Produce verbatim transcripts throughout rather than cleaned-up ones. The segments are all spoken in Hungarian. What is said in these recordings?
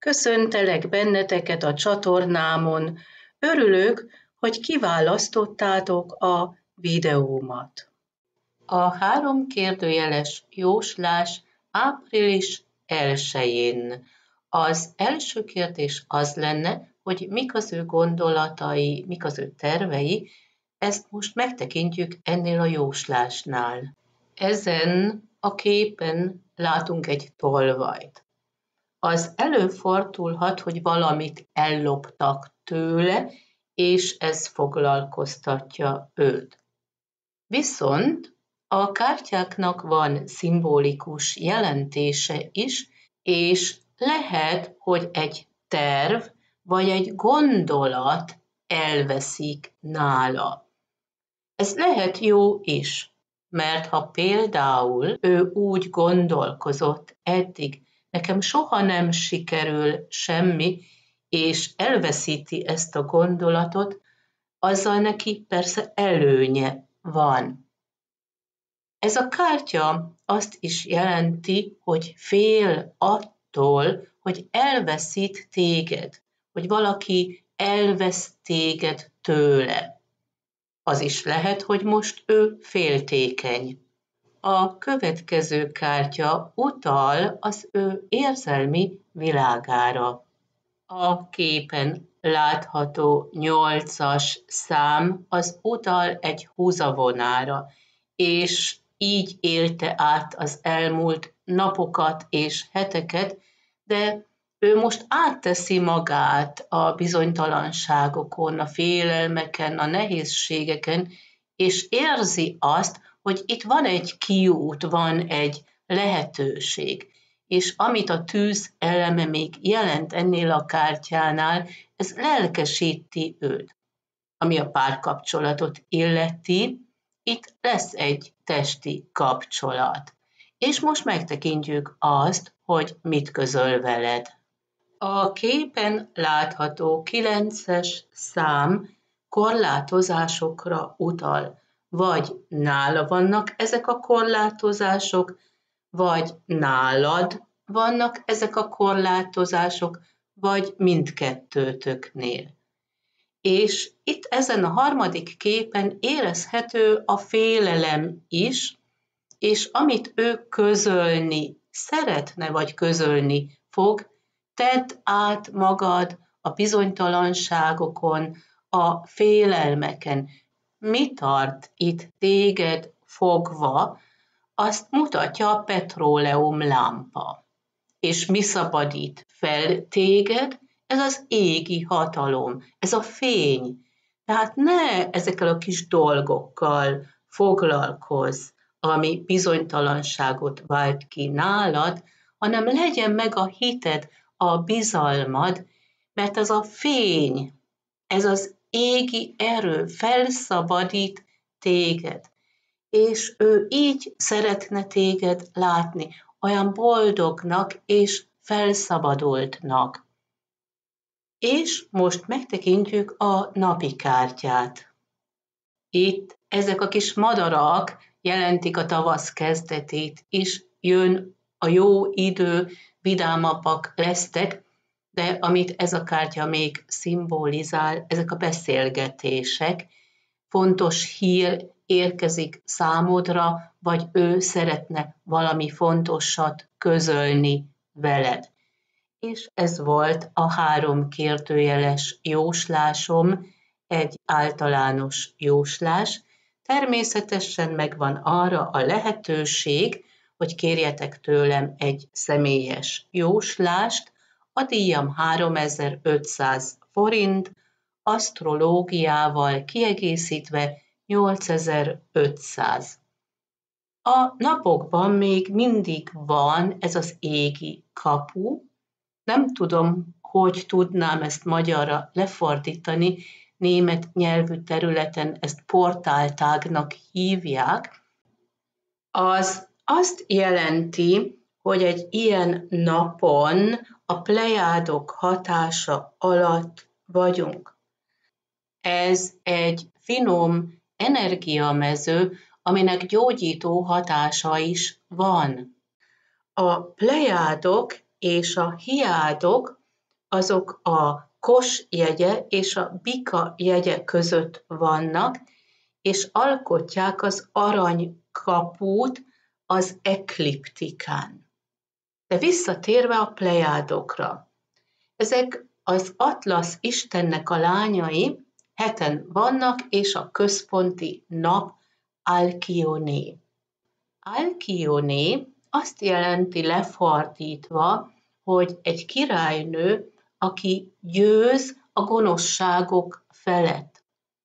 Köszöntelek benneteket a csatornámon. Örülök, hogy kiválasztottátok a videómat. A három kérdőjeles jóslás április elsején. Az első kérdés az lenne, hogy mik az ő gondolatai, mik az ő tervei, ezt most megtekintjük ennél a jóslásnál. Ezen a képen látunk egy tolvajt. Az előfordulhat, hogy valamit elloptak tőle, és ez foglalkoztatja őt. Viszont a kártyáknak van szimbolikus jelentése is, és lehet, hogy egy terv vagy egy gondolat elveszik nála. Ez lehet jó is, mert ha például ő úgy gondolkozott eddig, nekem soha nem sikerül semmi, és elveszíti ezt a gondolatot, azzal neki persze előnye van. Ez a kártya azt is jelenti, hogy fél attól, hogy elveszít téged, hogy valaki elvesz téged tőle. Az is lehet, hogy most ő féltékeny. A következő kártya utal az ő érzelmi világára. A képen látható nyolcas szám az utal egy húzavonára, és így élte át az elmúlt napokat és heteket, de ő most átteszi magát a bizonytalanságokon, a félelmeken, a nehézségeken, és érzi azt, hogy itt van egy kiút, van egy lehetőség. És amit a tűz eleme még jelent ennél a kártyánál, ez lelkesíti őt. Ami a párkapcsolatot illeti, itt lesz egy testi kapcsolat. És most megtekintjük azt, hogy mit közöl veled. A képen látható kilences szám korlátozásokra utal. Vagy nála vannak ezek a korlátozások, vagy nálad vannak ezek a korlátozások, vagy mindkettőtöknél. És itt ezen a harmadik képen érezhető a félelem is, és amit ő közölni szeretne, vagy közölni fog, tedd át magad a bizonytalanságokon, a félelmeken. Mi tart itt téged fogva, azt mutatja a petróleum lámpa. És mi szabadít fel téged? Ez az égi hatalom, ez a fény. Tehát ne ezekkel a kis dolgokkal foglalkozz, ami bizonytalanságot vált ki nálad, hanem legyen meg a hited, a bizalmad, mert ez a fény, ez az égi erő felszabadít téged. És ő így szeretne téged látni, olyan boldognak és felszabadultnak. És most megtekintjük a napi kártyát. Itt ezek a kis madarak jelentik a tavasz kezdetét, és jön a jó idő, vidámabbak lesztek, de amit ez a kártya még szimbolizál, ezek a beszélgetések, fontos hír érkezik számodra, vagy ő szeretne valami fontosat közölni veled. És ez volt a három kérdőjeles jóslásom, egy általános jóslás. Természetesen megvan arra a lehetőség, hogy kérjetek tőlem egy személyes jóslást, a díjam háromezer-ötszáz forint, asztrológiával kiegészítve nyolcezer-ötszáz. A napokban még mindig van ez az égi kapu, nem tudom, hogy tudnám ezt magyarra lefordítani, német nyelvű területen ezt portáltágnak hívják. Az azt jelenti, hogy egy ilyen napon a plejádok hatása alatt vagyunk. Ez egy finom energiamező, aminek gyógyító hatása is van. A plejádok és a hiádok azok a Kos jegye és a Bika jegye között vannak, és alkotják az aranykaput az ekliptikán. De visszatérve a plejádokra, ezek az Atlasz istennek a lányai, heten vannak, és a központi nap Alkioné. Alkioné azt jelenti lefordítva, hogy egy királynő, aki győz a gonoszságok felett.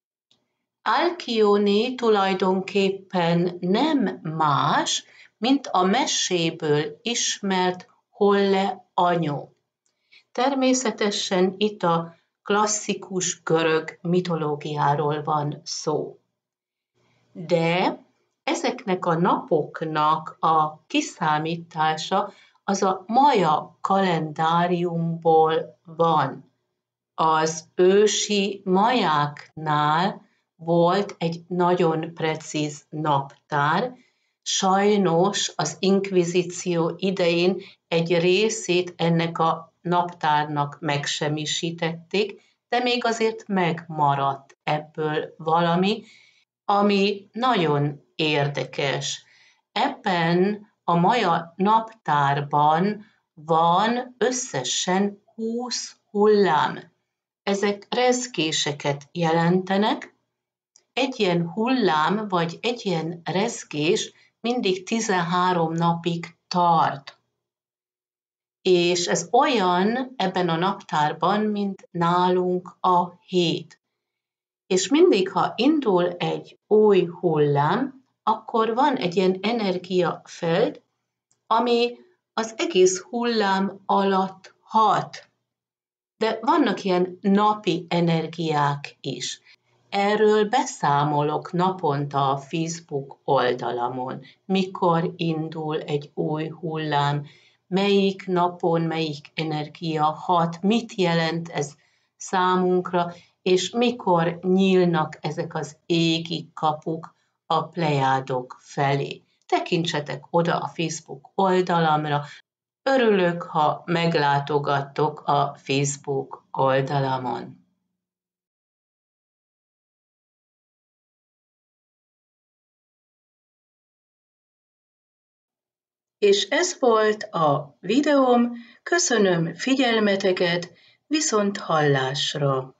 Alkioné tulajdonképpen nem más, mint a meséből ismert Holle anyó. Természetesen itt a klasszikus görög mitológiáról van szó. De ezeknek a napoknak a kiszámítása az a maja kalendáriumból van. Az ősi majáknál volt egy nagyon precíz naptár, sajnos az inkvizíció idején egy részét ennek a naptárnak megsemmisítették, de még azért megmaradt ebből valami, ami nagyon érdekes. Ebben a maja naptárban van összesen húsz hullám. Ezek rezgéseket jelentenek. Egy ilyen hullám, vagy egy ilyen rezgés mindig tizenhárom napig tart. És ez olyan ebben a naptárban, mint nálunk a hét. És mindig, ha indul egy új hullám, akkor van egy ilyen energiafeld, ami az egész hullám alatt hat. De vannak ilyen napi energiák is. Erről beszámolok naponta a Facebook oldalamon, mikor indul egy új hullám, melyik napon melyik energia hat, mit jelent ez számunkra, és mikor nyílnak ezek az égi kapuk a plejádok felé. Tekintsetek oda a Facebook oldalamra, örülök, ha meglátogattok a Facebook oldalamon. És ez volt a videóm, köszönöm figyelmeteket, viszont hallásra!